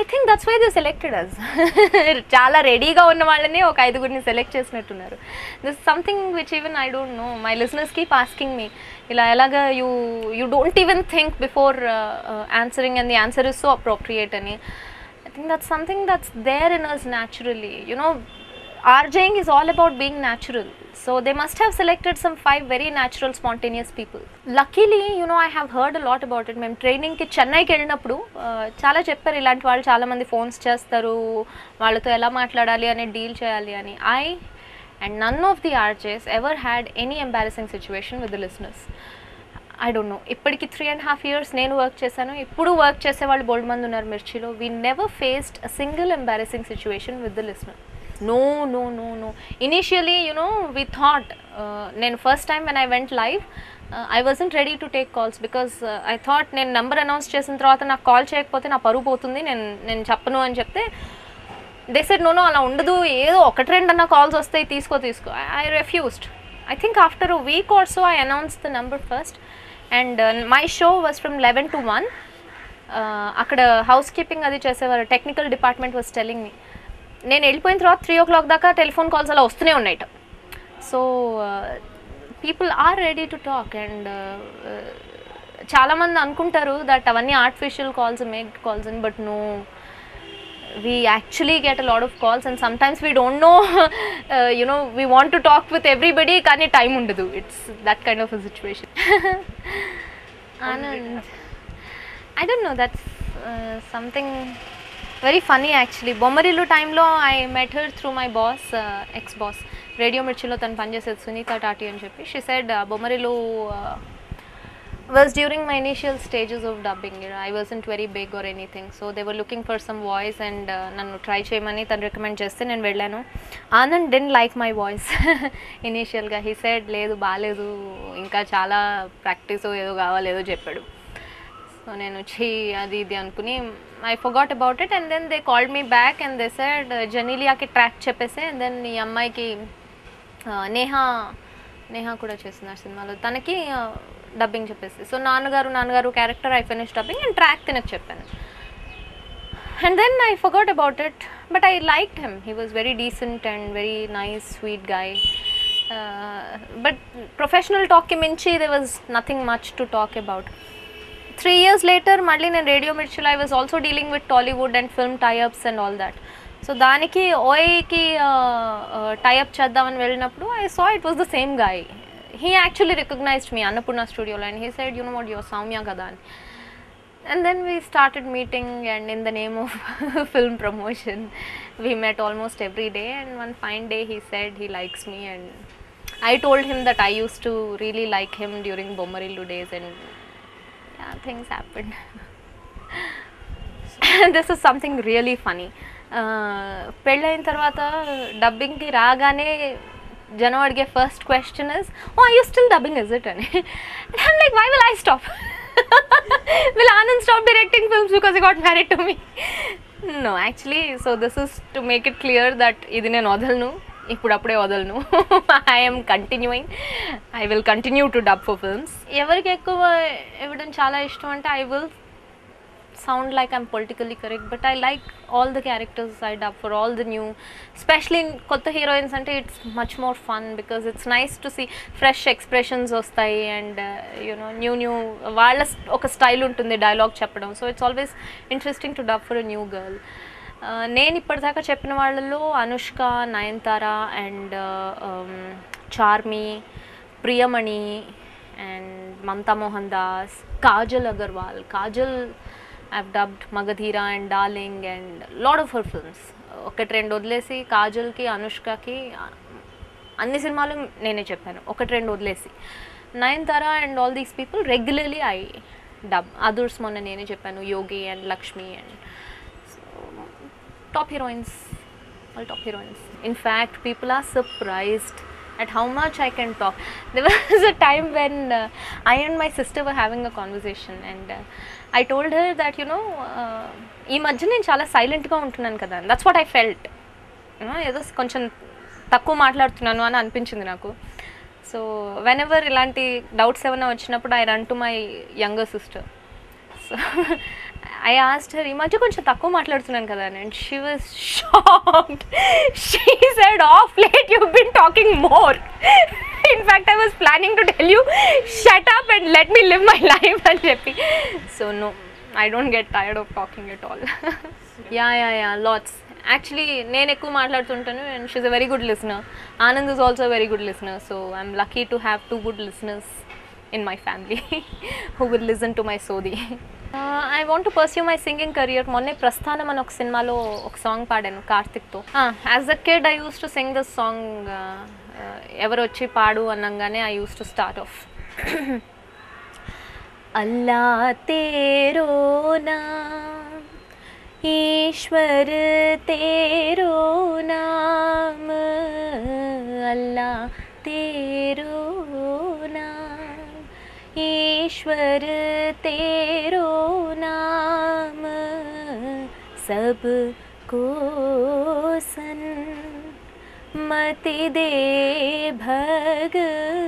Think that's why they selected us. చాలా రెడీగా ఉన్న వాళ్ళని ఒక 5గురిని సెలెక్ట్ చేసినట్టున్నారు. This something which even I don't know. My listeners keep asking me ఎలాగా you don't even think before answering and the answer is so appropriate అని. I think that's something that's there in us naturally. RJing is all about being natural. So they must have selected some 5 very natural, spontaneous people. Luckily, I have heard a lot about it. Mem training ki Chennai ki vellinappudu chaala chepparu ilanti vallu chaala mandi phones chestaru, vallatho ela maatladali ani deal cheyali ani. I and none of the RJs ever had any embarrassing situation with the listeners. I don't know. ఇప్పటికి 3.5 years నేను work చేశాను. ఇప్పుడు work చేసే వాళ్ళు బోల్డ్ మంది ఉన్నారు మిర్చిలో. We never faced a single embarrassing situation with the listener. No. Initially, we thought, నేను first time when I went live, I wasn't ready to take calls because I thought నేను number announce చేసిన తర్వాత నాకు call చేయకపోతే నా పరువు పోతుంది, నేను చెప్పను అని చెప్తే they said no అలా ఉండదు, ఏదో 1-2 అన్న కాల్స్ వస్తాయి, తీసుకో. I refused. I think after a week or so I announced the number first and my show was from 11 to 1. అక్కడ హౌస్ కీపింగ్ అది చేసేవారు. Technical department was telling me నేను వెళ్ళిపోయిన తర్వాత 3 o'clock దాకా టెలిఫోన్ కాల్స్ అలా వస్తూనే ఉన్నాయట. So people are ready to talk and చాలామంది అనుకుంటారు దట్ అవన్నీ ఆర్టిఫిషియల్ కాల్స్, మేక్ కాల్స్ అని. But no, we actually get a lot of calls and sometimes we don't know we want to talk with everybody kani time undadu. It's that kind of a situation. Anand, I don't know, that's something very funny actually. Bomarilu time lo I met her through my boss, ex-boss. Radio Mirchilo tan pan chesed Sunita Tati ani cheppi. She said Bomarilu was during my initial stages of dubbing. I wasn't very big or anything, so they were looking for some voice and nannu try cheyamani tanu recommend chesthe nenu vellanu. Anand didn't like my voice initial ga. He said ledu baaledu, inka chaala practice edo kavali edo cheppadu. So nenu chi adi idi anukuni I forgot about it and then they called me back and they said Janilia ki track cheppese and then ee ammai ki Neha kuda chestunar cinema tanaki dubbing చెప్పేసి. So నాన్నగారు character I finish dubbing and track తినకు చెప్పాను. And then I forgot about it but I liked him. He was very decent and very nice sweet guy. But professional టాక్కి మించి there was nothing much to talk about. 3 years later మళ్ళీ నేను radio మిర్చిలో I was also dealing with Tollywood and film tie ups and all that. So దానికి ఓఐకి tie up చేద్దామని వెళ్ళినప్పుడు I saw it was the same guy. He actually recognized me Annapurna studio and he said, what, you're Soumya kada. And then we started meeting and in the name of film promotion we met almost every day and one fine day he said he likes me and I told him that I used to really like him during Bomarilu days and yeah, things happened. This is something really funny. పెళ్ళైన తర్వాత డబ్బింగ్కి రాగానే జనం అడిగే first question is, are you still dubbing, is it? And I'm like, why will I stop? Will Anand stop directing films because he got married to me? No, actually, so this is to make it clear that ఇది నేను వదలను, ఇప్పుడప్పుడే వదలను. I am continuing. I will continue to dub for films. ఎవరికి ఎక్కువ ఇవ్వడం చాలా ఇష్టం అంటే I will sound like I'm politically correct, but I like all the characters I dub for, all the new, especially in kotta heroines ante it's much more fun because it's nice to see fresh expressions vastayi and new vaalla oka style untundi dialogue cheppadam, so it's always interesting to dub for a new girl. నేను ఇప్పటిదాకా చెప్పిన వాళ్ళలో Anushka, Nayanthara and Charmi, Priyamani and Mamata Mohan Das, Kajal Agarwal. Kajal I've dubbed Magadhira and Darling and lot of her films. ఒకటి రెండు వదిలేసి కాజల్కి, అనుష్కకి అన్ని సినిమాలు నేనే చెప్పాను, ఒకటి రెండు వదిలేసి. Nayanthara and all these people regularly I dub. Others మొన్న నేనే చెప్పాను, Yogi and Lakshmi and top heroines, all top heroines. In fact, people are surprised at how much I can talk. There was a time when I and my sister were having a conversation and I told her that ఈ మధ్య నేను చాలా సైలెంట్గా ఉంటున్నాను కదా, that's what I felt. ఏదో కొంచెం తక్కువ మాట్లాడుతున్నాను అని అనిపించింది నాకు. సో వెనెవర్ ఇలాంటి డౌట్స్ ఏమైనా వచ్చినప్పుడు I run to my younger sister. So I asked her, ఈ మధ్య కొంచెం తక్కువ మాట్లాడుతున్నాను కదా అని, and she was shocked. She said of late you been talking more. In fact I was planning to tell you shut up and let me live my life అని చెప్పి. So no, I don't get tired of talking at all. Yeah, lots. Actually, నేను ఎక్కువ మాట్లాడుతుంటాను and she's a very good listener. Anand is also a very good listener. So I'm lucky to have two good listeners in my family who will listen to my sodi. I want to pursue my singing career. మొన్నే ప్రస్థానం అని ఒక సినిమాలో ఒక song పాడాను కార్తిక్తో. As a kid I used to sing this song. ఎవరు వచ్చి పాడు అనగానే I used to start off. अल्लाह तेरो नाम, ईश्वर तेरो नाम, अल्लाह तेरो नाम, ईश्वर तेरो नाम, सबको सन्मति दे भगवान,